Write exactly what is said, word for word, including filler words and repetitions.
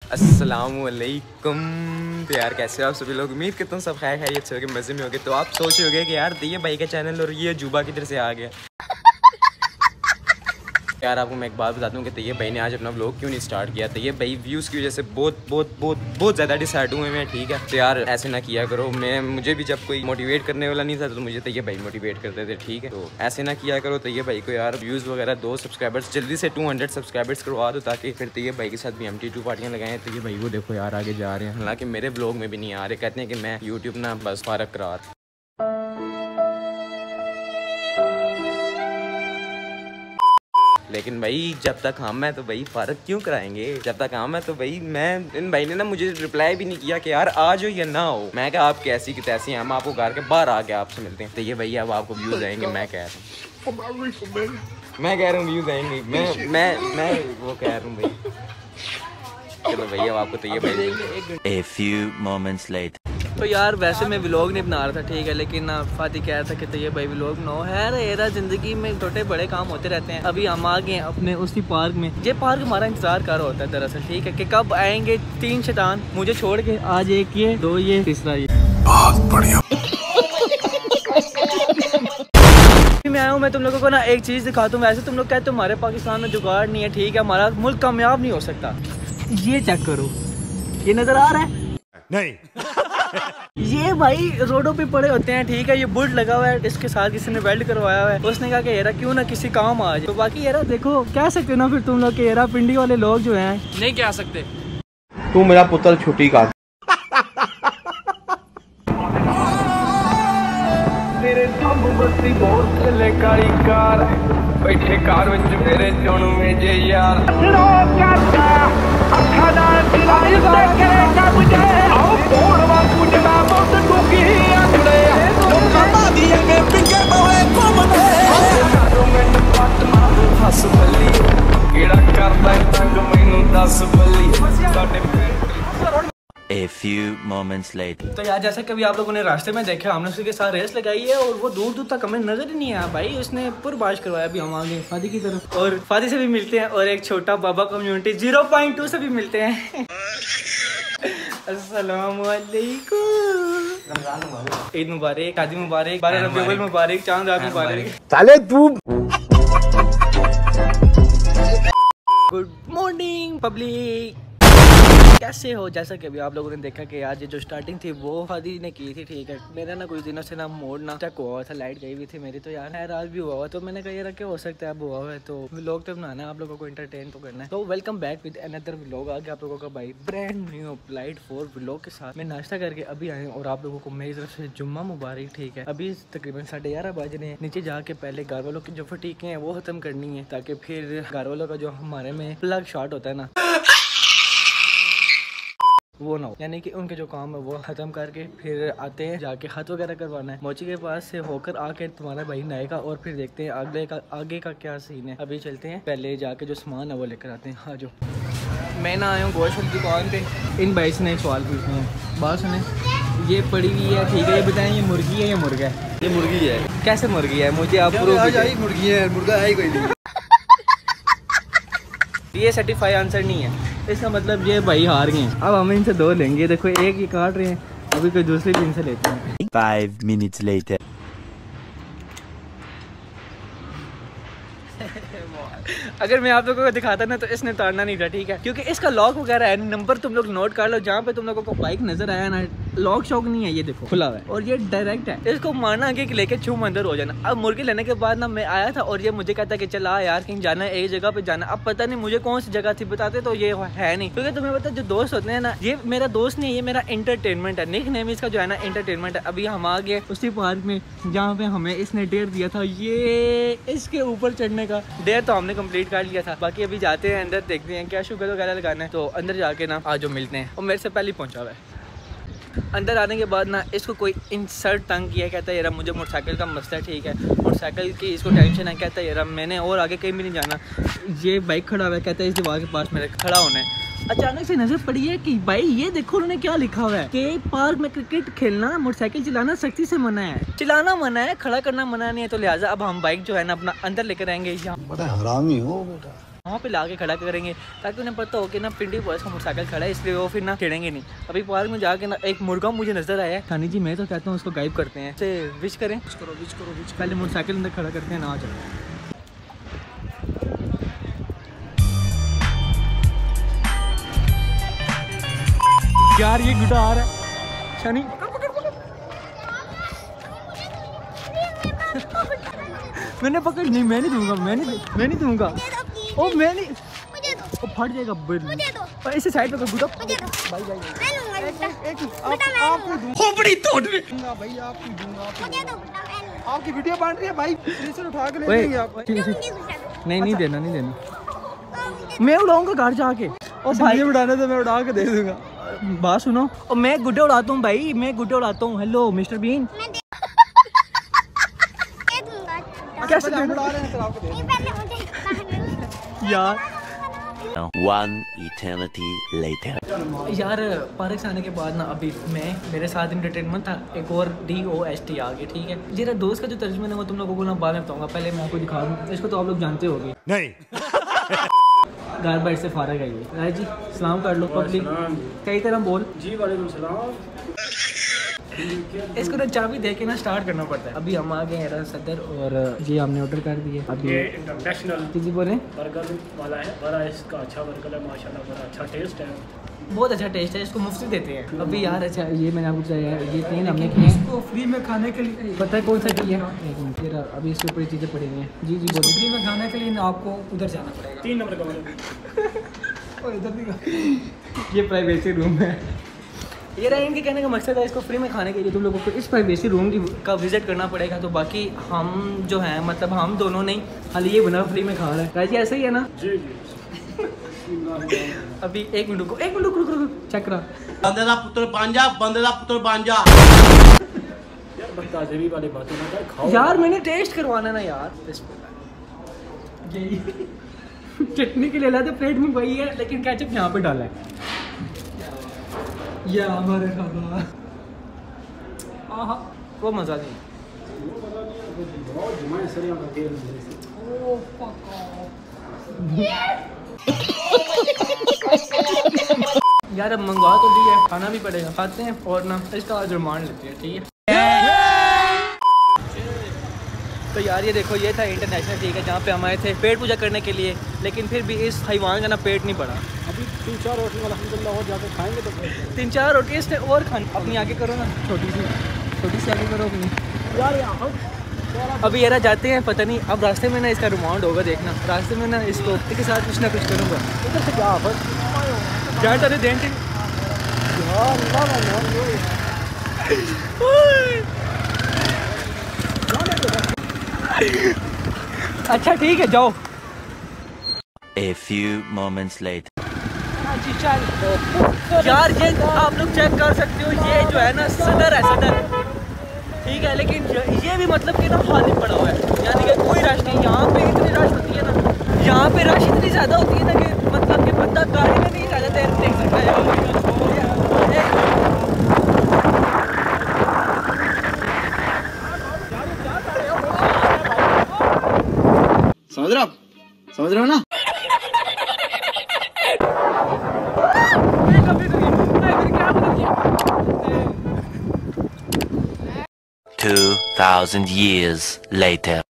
अस्सलामुअलैकुम। तो यार कैसे हो आप सभी लोग? उम्मीद करता हूँ सब खैर खैरियत से होगे, मज़े में होगे। तो आप सोच रहे होगे कि यार ये भाई का चैनल और ये जुबा किधर से आ गया। यार आपको मैं एक बात बताता हूँ कि तैयब भाई ने आज अपना व्लॉग क्यों नहीं स्टार्ट किया। तैयब भाई व्यूज़ की वजह से बहुत बहुत बहुत बहुत ज़्यादा डिसहार्ट हुए हैं, ठीक है। तो यार ऐसे ना किया करो। मैं मुझे भी जब कोई मोटिवेट करने वाला नहीं था तो मुझे तैयब भाई मोटिवेट करते थे, ठीक है। तो ऐसे ना किया करो। तैयब भाई को यार व्यूज़ वगैरह दो, सब्सक्राइबर्स जल्दी से टू हंड्रेड सब्सक्राइबर्स करवा दो ताकि फिर तैयब भाई के साथ भी हम टी टू पार्टियाँ लगाएं। तैयब भाई वो देखो यार आगे जा रहे हैं, हालांकि मेरे व्लॉग में भी नहीं आ रहे। कहते हैं कि मैं यूट्यूब ना बस फारक करा। लेकिन भाई जब तक हम हैं तो भाई फ़र्क क्यों कराएंगे। जब तक हम हैं तो भाई मैं इन भाई ने ना मुझे रिप्लाई भी नहीं किया कि यार आ जाओ या ना हो। मैं कहा आप कैसी की तैसी हैं, हम आपको घर के बाहर आके आपसे मिलते हैं। तो ये भैया अब आपको व्यूज़ आएंगे। मैं कह रहा हूँ मैं कह रहा हूँ व्यूज़ आएंगे। मैं मैं मैं वो कह रहा हूँ भाई। चलो भैया अब आपको तो ये भाई A few moments later. तो यार वैसे मैं व्लॉग नहीं बना रहा था, ठीक है, लेकिन फाती कह रहा था कि तो ये भाई व्लॉग नो है रेरा। जिंदगी में छोटे बड़े काम होते रहते हैं। अभी हम आ गए अपने उसी पार्क में। ये पार्क हमारा इंतजार कर रहा होता है दरअसल, ठीक है, कि कब आएंगे तीन शैतान मुझे छोड़ के। आज एक ये, दो ये, तीसरा ये। बहुत बढ़िया। मैं आया हूँ, मैं तुम लोगों को ना एक चीज़ दिखाता हूँ। वैसे तुम लोग कहते हो हमारे पाकिस्तान में जुगाड़ नहीं है, ठीक है, हमारा मुल्क कामयाब नहीं हो सकता। ये चेक करो, ये नजर आ रहा है? नहीं। ये भाई रोडों पे पड़े होते हैं, ठीक है। ये बुल्ट लगा हुआ है, इसके साथ किसी ने वेल्ड करवाया हुआ है। उसने कहा कि यार क्यों ना किसी काम आ जाए। तो बाकी यार देखो कह सकते हो ना फिर तुम लोग के यार पिंडी वाले लोग जो हैं नहीं कह सकते। तू मेरा पुत्र छुट्टी का तेरे दम बत्ती बहुत चले कारी कार बैठे कार विच मेरे चुन में जे यार लो करता अखा नाल दिलाई से करेगा मुझे आओ बोलवा कुजड़ा बहुत दुखी आखड़े लोका बादी अगे पिंगे बोए घुमदे कारो मैनू पट मार हस बली केड़ा करदा तंग मैनू दस बली साडे A few moments later. तो यार जैसा कभी आप लोगों ने रास्ते में देखा, हमने उसके साथ रेस लगाई है और वो दूर दूर तक हमें नजर ही नहीं आया भाई। उसने पुरबाश करवाया। अभी हम आ गए फादी की तरफ और फादी से भी मिलते हैं और एक छोटा बाबा कम्युनिटी जीरो पॉइंट टू से भी मिलते हैं। अस्सलाम वालेकुम। ईद मुबारक, शादी मुबारक, बारह रबीउल अव्वल मुबारक, चांद रात मुबारक। साले तू गुड मॉर्निंग पब्लिक, कैसे हो? जैसा कि अभी आप लोगों ने देखा कि आज ये जो स्टार्टिंग थी वो फादी ने की थी, ठीक है। मेरा ना कुछ दिनों से ना मोड ना चेक हुआ था, लाइट गई हुई थी मेरी। तो यार खैर आज भी हुआ हुआ, तो मैंने कहा यार क्या हो सकता है, अब हुआ हुआ है तो व्लॉग तो बनाना है, आप लोगों को एंटरटेन तो करना है। तो welcome back with another vlog. आगे आप लोगों का भाई brand new light for vlog के साथ। मैं नाश्ता करके अभी आए और आप लोगों को मेरी तरफ से जुम्मा मुबारक, ठीक है। अभी तकरीबन साढ़े ग्यारह बजे नीचे जाके पहले घर वालों की जो फटीकें हैं वो खत्म करनी है, ताकि फिर घर वालों का जो हमारे में प्लग शॉर्ट होता है ना वो ना हो, यानी कि उनके जो काम है वो खत्म करके फिर आते हैं जाके खत वगैरह करवाना है। मोची के पास से होकर आके तुम्हारा भाई नहाएगा और फिर देखते हैं आगे का आगे का क्या सीन है। अभी चलते हैं, पहले जाके जो सामान है वो लेकर आते हैं। हाँ जो मैं ना आया हूँ गोश्त की दुकान पे। इन भाई से एक सवाल पूछना है, बात सुने। ये पड़ी हुई है, ठीक है, ये बताएं ये मुर्गी है या मुर्गा है? ये मुर्गी है। कैसे मुर्गी है? मुझे आप मुर्गी है, मुर्गा है कोई नहीं। ये सर्टिफाई आंसर नहीं है, इसका मतलब ये भाई हार गए। अब हम इनसे दो लेंगे। देखो एक ही काट रहे हैं, अभी कोई दूसरी भी इनसे लेते हैं। Five minutes later. अगर मैं आप लोगों को दिखाता ना तो इसने ताड़ना नहीं था, ठीक है, क्योंकि इसका लॉक वगैरह है। नंबर तुम लोग नोट कर लो, जहाँ पे तुम लोगों को बाइक नजर आया ना, लॉक शॉक नहीं है, ये देखो खुला हुआ है और ये डायरेक्ट है। इसको मारना आगे लेके छूम अंदर हो जाना। अब मुर्गी लेने के बाद ना मैं आया था और ये मुझे कहता कि चला यार कहीं जाना है, एक जगह पे जाना। अब पता नहीं मुझे कौन सी जगह थी, बताते तो ये है नहीं, क्योंकि तुम्हें पता जो दोस्त होते हैं ना, ये मेरा दोस्त नहीं है, ये मेरा एंटरटेनमेंट है। निक नेम इसका जो है ना एंटरटेनमेंट है। अभी हम आ गए उसी पार्क में जहाँ पे हमें इसने डेयर दिया था, ये इसके ऊपर चढ़ने का डेयर तो हमने कंप्लीट कर लिया था। बाकी अभी जाते हैं अंदर, देखते हैं क्या शुगर वगैरह लगाना है। तो अंदर जाके ना आज जो मिलते हैं। और मेरे से पहले पहुंचा हुआ है। अंदर आने के बाद ना इसको कोई इंसल्ट तंग किया, कहता है यार मुझे मोटरसाइकिल का मसला है, ठीक है, मोटरसाइकिल की इसको टेंशन है। कहता है यार मैंने और आगे कहीं भी नहीं जाना। ये बाइक खड़ा हुआ है, कहता है इस दीवार के पास मेरे खड़ा होना है। अचानक से नजर पड़ी है कि भाई ये देखो उन्होंने क्या लिखा हुआ है कि पार्क में क्रिकेट खेलना, मोटरसाइकिल चलाना सख्ती से मना है। चलाना मना है, खड़ा करना मना नहीं है। तो लिहाजा अब हम बाइक जो है ना अपना अंदर लेकर आएंगे। यहाँ बड़ा हरामी हो बेटा। वहाँ पे लाके खड़ा करेंगे ताकि उन्हें पता हो कि ना पिंडी बॉयज़ का मोटरसाइकिल खड़ा है, इसलिए वो फिर ना चिड़ेंगे नहीं। अभी पार्क में जाके ना एक मुर्गा मुझे नजर आया है। थानी जी मैं तो कहता हूँ उसको गायब करते हैं, से विश करें, विश करो विश करो विश पहले मोटरसाइकिल अंदर खड़ा करते हैं ना। आ जाओ यार, ये गुड्डा आ रहा है। शनी मैंने पकड़ नहीं, मैं नहीं दूंगा, मैं नहीं मैं नहीं दूंगा। ओ मैं नहीं, ओ फट जाएगा बिल। और इसे साइड पे कर गुड्डा। भाई भाई मैं लूंगा एक आप आप खोपड़ी तोड़ दूंगा भाई, आपकी दूंगा। मुझे दो गुड्डा, आपकी वीडियो बन रही है भाई, इसे उठा के ले लेंगे आप। नहीं नहीं देना, नहीं देना, मैं उड़ाऊंगा घर जाके। और भाई उड़ाने तो मैं उड़ा के दे दूंगा। बात सुनो, और मैं गुड्डे उड़ाता हूँ भाई, मैं गुड्डे उड़ाता हूँ। हेलो मिस्टर बीन, कैसे उड़ा रहे हैं? आपको यार One eternity later. यार पार्क से आने के बाद ना अभी मैं मेरे साथ इंटरटेनमेंट था, एक और डी ओ एस टी आ गया, ठीक है। मेरा दोस्त का जो तर्जुमा है वो तुम लोगों को ना बाद में बताऊंगा, पहले मैं आपको दिखा दूँ। इसको तो आप लोग जानते होंगे नहीं। गार बाइट से फारग है ये। राय जी सलाम कर लो पब्लिक, कई तरह बोल। जी वालेकुम सलाम। इसको ना चाबी दे के ना स्टार्ट करना पड़ता है। अभी हम आ गए हैं सदर, और जी हमने ऑर्डर कर दिए। अभी ये इंटरनेशनल जी बोले बर्गर वाला है, बड़ा इसका अच्छा बर्गर है माशाल्लाह, बड़ा अच्छा टेस्ट है, बहुत अच्छा टेस्ट है। इसको मुफ्त देते हैं अभी यार। अच्छा ये मैंने आपको बताया है, ये तीन हमने किए इसको फ्री में खाने के लिए। पता है कौन सा टी है? एक मिनट तेरा, अभी इसके ऊपर चीज़ें पड़ी हुई हैं। जी जी बोलिए। फ्री में खाने के लिए आपको उधर जाना पड़ेगा, तीन नंबर का। और इधर भी ये प्राइवेसी रूम है। ये रहा इनके कहने का मकसद है, इसको फ्री में खाने के लिए तुम लोगों को इस प्राइवेसी रूम की का विजिट करना पड़ेगा। तो बाकी हम जो हैं, मतलब हम दोनों नहीं, खाली ये बना फ्री में खा रहा है। राजी ऐसा ही है ना? जी जी। अभी एक मिनट को एक मिनट रुक रुक चेक करा। बंदे दा पुत्र बांजा, बंदे दा पुत्र बांजा। यार बदताज़गी वाली बातें ना कर, खाओ यार मैंने टेस्ट करवाना ना यार। यही चटनी के लिए लाते प्लेट में वही है, लेकिन केचप यहाँ पे डाला है। या हमारे खाना आहा वो मज़ा नहीं। यार अब मंगवा तो दी है, खाना भी पड़ेगा, खाते हैं और ना इसका आज रिमांड लेते हैं, ठीक है। तो यार ये देखो, ये था इंटरनेशनल, ठीक है, जहाँ पे हम आए थे पेट पूजा करने के लिए, लेकिन फिर भी इस हैवान का ना पेट नहीं बढ़ा। अभी तीन चार रोटी वाला अल्हम्दुलिल्लाह और जाकर खाएंगे तो तीन चार रोटी इसने और खानी। अपनी आगे करो ना, छोटी सी छोटी सी आगे करो अपनी। यार यहाँ अभी यार जाते हैं, पता नहीं अब रास्ते में ना इसका रिमांड होगा, देखना रास्ते में ना इसको के साथ कुछ ना कुछ करूँगा। इधर से क्या बस जान तारे दें अच्छा ठीक है जाओ। A few moments later. यार ये आप लोग चेक कर सकते हो, ये जो है ना सदर है, सदर, ठीक है, लेकिन ये भी मतलब कि ना खाली पड़ा हुआ है, यानी कि कोई रश नहीं। यहाँ पे इतनी रश होती है ना, यहाँ पे रश इतनी ज़्यादा होती है ना कि मतलब कि बंदा गाड़ी में नहीं ज़्यादा देर देख सकता है। समझ रहे हो, समझ रहे हो ना? Two thousand years later.